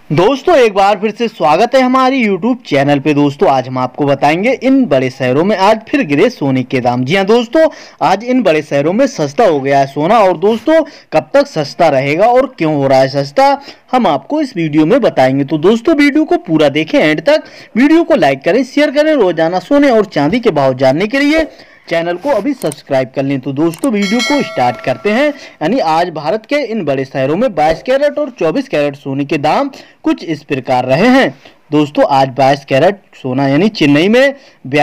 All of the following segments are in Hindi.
दोस्तों एक बार फिर से स्वागत है हमारी YouTube चैनल पे। दोस्तों आज हम आपको बताएंगे इन बड़े शहरों में आज फिर गिरे सोने के दाम। जी हां दोस्तों, आज इन बड़े शहरों में सस्ता हो गया है सोना। और दोस्तों कब तक सस्ता रहेगा और क्यों हो रहा है सस्ता, हम आपको इस वीडियो में बताएंगे। तो दोस्तों वीडियो को पूरा देखें एंड तक, वीडियो को लाइक करें, शेयर करें। रोजाना सोने और चांदी के भाव जानने के लिए चैनल को अभी सब्सक्राइब कर लें। तो दोस्तों वीडियो को स्टार्ट करते हैं। यानी आज भारत के इन बड़े शहरों में 22 कैरेट और 24 कैरेट सोने के दाम कुछ इस प्रकार रहे हैं। दोस्तों आज 22 कैरेट सोना यानी चेन्नई में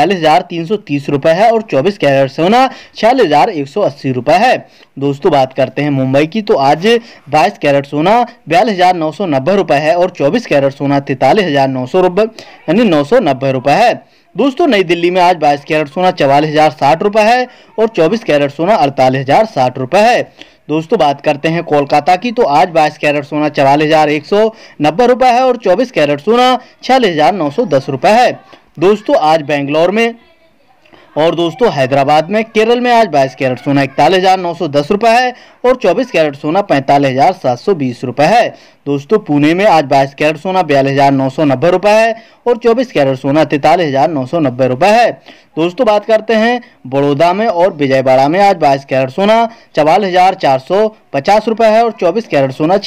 42,330 रुपए है और 24 कैरेट सोना 46,180 रुपए है। दोस्तों बात करते हैं मुंबई की, तो आज 22 कैरेट सोना 42,990 रुपए है और 24 कैरेट सोना 43,900 रुपए यानी 990 रुपए है। दोस्तों नई दिल्ली में आज 22 कैरेट सोना 44,060 रुपए है और 24 कैरेट सोना 48,060 रुपए है। दोस्तों बात करते हैं कोलकाता की, तो आज 22 कैरेट सोना 44,190 रुपए है और 24 कैरेट सोना 46,910 रुपए है। दोस्तों आज बेंगलोर में और दोस्तों हैदराबाद में, केरल में आज 22 कैरेट सोना 41,910 रुपए है और 24 कैरेट सोना 45,720 रुपए है। दोस्तों पुणे में आज 22 कैरेट सोना 42,990 रुपए है और 24 कैरेट सोना 43,990 रुपए है। दोस्तों बात करते हैं बड़ौदा में और विजयवाड़ा में, आज 22 कैरेट सोना 44,450 रुपए है और 24 कैरेट सोना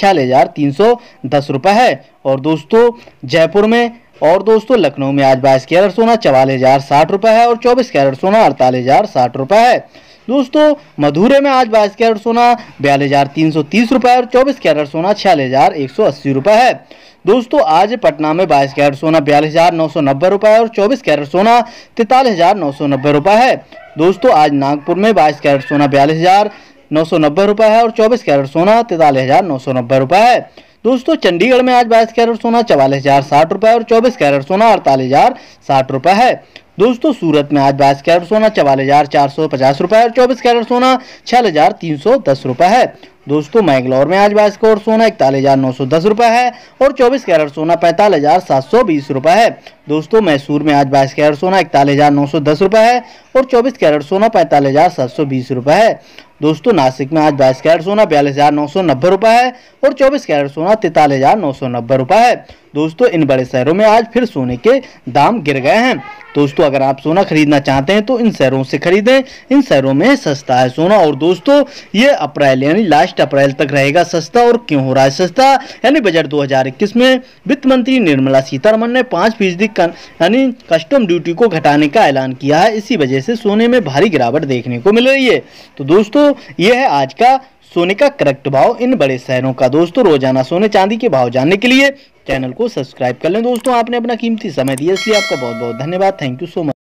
46,310 रुपए है। और दोस्तों जयपुर में और दोस्तों लखनऊ में आज 22 कैरेट सोना 44,060 रुपए है और 24 कैरेट सोना 48,060 रुपए है। दोस्तों मधुरै में आज 22 कैरेट सोना 42,330 रुपए और 24 कैरेट सोना 46,180 रुपए है। दोस्तों आज पटना में 22 कैरेट सोना 42,990 रुपए और 24 कैरेट सोना 43,990 रुपए है। दोस्तों आज नागपुर में 22 कैरेट सोना 42,990 रुपए है और 24 कैरेट सोना 43,990 रुपए है। दोस्तों चंडीगढ़ में आज 22 कैरेट सोना 44,060 रुपए और 24 कैरेट सोना 48,060 रुपए है। दोस्तों सूरत में आज 22 कैरेट सोना 44,450 रुपए और 24 कैरेट सोना 46,310 रुपए है। दोस्तों मैंगलोर में आज 22 कैरेट सोना 41,910 रुपए है और 24 कैरेट सोना 45,720 रुपए है। दोस्तों मैसूर में आज 22 कैरेट सोना 41,910 रुपए है और 24 कैरेट सोना 45,720 रुपए है। दोस्तों नासिक में आज 22 कैरेट सोना 42,990 रुपए है और 24 कैरेट सोना 43,990 रुपए है। दोस्तों इन बड़े शहरों में आज फिर सोने के दाम गिर गए हैं। दोस्तों अगर आप सोना खरीदना चाहते हैं तो इन शहरों से खरीदें, इन शहरों में सस्ता है सोना। और दोस्तों ये अप्रैल यानी लास्ट अप्रैल तक रहेगा सस्ता। और क्यों हो रहा है सस्ता, यानी बजट 2021 में वित्त मंत्री निर्मला सीतारमण ने 5% यानी कस्टम ड्यूटी को घटाने का ऐलान किया है। इसी वजह से सोने में भारी गिरावट देखने को मिल रही है। तो दोस्तों यह है आज का सोने का करेक्ट भाव इन बड़े शहरों का। दोस्तों रोजाना सोने चांदी के भाव जानने के लिए चैनल को सब्सक्राइब कर लें। दोस्तों आपने अपना कीमती समय दिया इसलिए आपका बहुत बहुत धन्यवाद। Thank you so much.